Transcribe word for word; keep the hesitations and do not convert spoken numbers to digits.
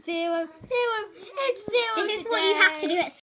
zero, zero, it's zero. This is what you have to do at